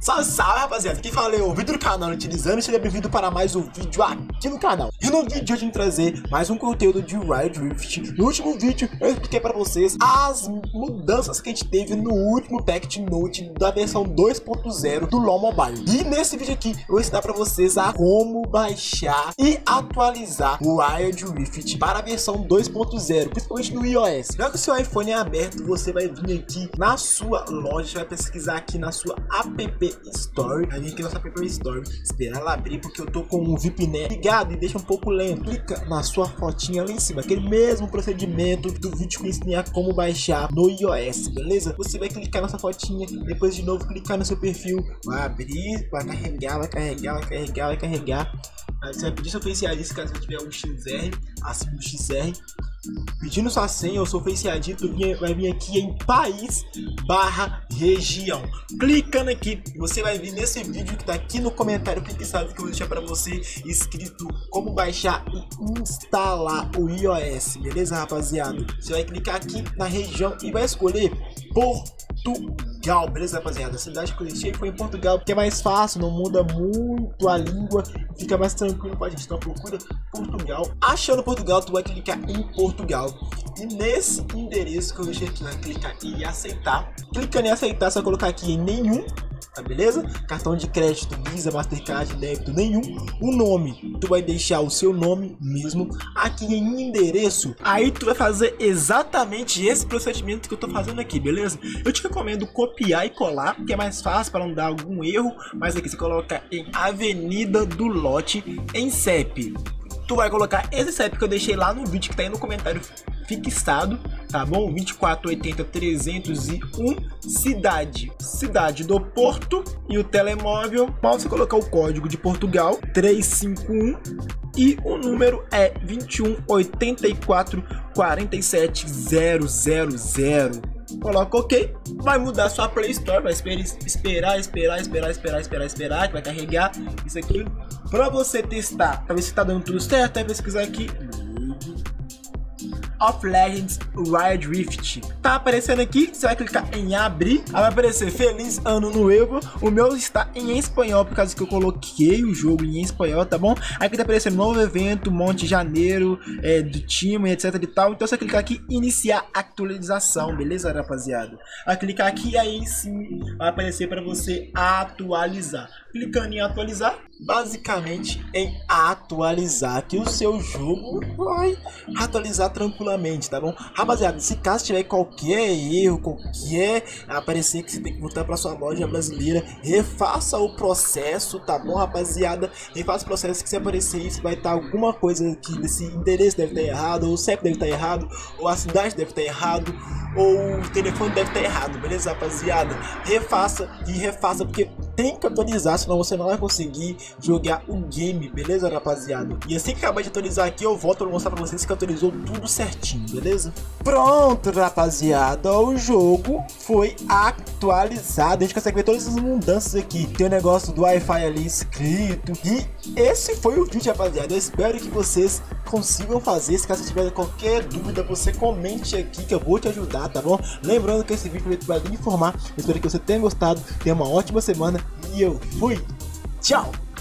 Salve, salve, rapaziada, quem fala é o vídeo do canal utilizando, seja bem-vindo para mais um vídeo aqui no canal. E no vídeo de hoje eu vim trazer mais um conteúdo de Wild Rift. No último vídeo eu expliquei para vocês as mudanças que a gente teve no último Patch Note da versão 2.0 do LoL Mobile. E nesse vídeo aqui eu vou ensinar para vocês a como baixar e atualizar o Wild Rift para a versão 2.0, principalmente no iOS. Já que o seu iPhone é aberto, você vai vir aqui na sua loja, vai pesquisar aqui na sua App Store, vai vir aqui na sua App Store, esperar ela abrir porque eu tô com o VIPNet ligado e deixa um pouco lento. Clica na sua fotinha lá em cima, aquele mesmo procedimento do vídeo que eu ensinei a como baixar no iOS, beleza? Você vai clicar nessa fotinha, depois de novo clicar no seu perfil, vai abrir, vai carregar, vai carregar. Aí você vai pedir seu Face ID caso você tiver um XR, acima do XR. Pedindo sua senha, eu sou Face ID, tu vai vir aqui em país / região. Clicando aqui, você vai vir nesse vídeo que tá aqui no comentário fixado que eu vou deixar para você escrito como baixar e instalar o iOS, beleza, rapaziada? Você vai clicar aqui na região e vai escolher Portugal, beleza, rapaziada? A cidade que eu deixei foi em Portugal, porque é mais fácil, não muda muito a língua, fica mais tranquilo pra gente. Então procura Portugal. Achando Portugal, tu vai clicar em Portugal. E nesse endereço que eu deixei aqui, vai clicar em aceitar. Clicando em aceitar, você vai colocar aqui em nenhum, tá beleza? Cartão de crédito, Visa, Mastercard, débito, nenhum. O nome, tu vai deixar o seu nome mesmo. Aqui em endereço, aí tu vai fazer exatamente esse procedimento que eu tô fazendo aqui, beleza? Eu te recomendo copiar e colar, que é mais fácil para não dar algum erro. Mas aqui você coloca em Avenida do Lote, em CEP. Tu vai colocar esse CEP que eu deixei lá no vídeo que tá aí no comentário fixado, tá bom? 2480-301, cidade do Porto, e o telemóvel, para você colocar o código de Portugal 351 e o número é 2184-47000. Coloca OK, vai mudar sua Play Store, vai esperar, que vai carregar isso aqui para você testar, para ver se tá dando tudo certo. Aí pesquisar aqui of Legends Wild Rift, tá aparecendo aqui, você vai clicar em abrir, aí vai aparecer Feliz Ano Novo. O meu está em espanhol por causa que eu coloquei o jogo em espanhol, tá bom? Aqui tá aparecendo novo evento, Monte de Janeiro, do time, etc e tal. Então você clicar aqui iniciar atualização, beleza, rapaziada? Vai clicar aqui e aí sim vai aparecer para você atualizar. Clicando em atualizar, basicamente em atualizar, que o seu jogo vai atualizar tranquilamente, tá bom? Rapaziada, se caso tiver qualquer erro, qualquer aparecer que você tem que voltar para sua loja brasileira, refaça o processo, tá bom, rapaziada? Refaça o processo, que se aparecer isso vai estar alguma coisa aqui desse endereço deve estar errado, ou o CEP deve estar errado, ou a cidade deve estar errado, ou o telefone deve estar errado, beleza, rapaziada? Refaça e refaça, porque tem que atualizar, senão você não vai conseguir jogar o game, beleza, rapaziada? E assim que acabar de atualizar aqui, eu volto a mostrar pra vocês que atualizou tudo certinho, beleza? Pronto, rapaziada, o jogo foi atualizado. A gente consegue ver todas essas mudanças aqui. Tem o negócio do Wi-Fi ali escrito. E esse foi o vídeo, rapaziada. Eu espero que vocês consigam fazer. Se caso tiver qualquer dúvida, você comente aqui que eu vou te ajudar, tá bom? Lembrando que esse vídeo vai lhe informar. Eu espero que você tenha gostado. Tenha uma ótima semana e eu fui. Tchau!